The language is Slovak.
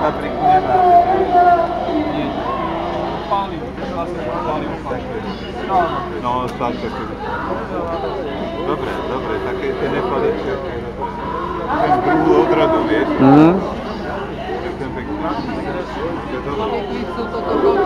papriku nemáme. Nie. Palivo, vlastne palivo. No, sladké to je. Dobre, dobre, také tie nepaličky. Ten druhú odrodu, vieš? Ďakujem pekne. Sú toto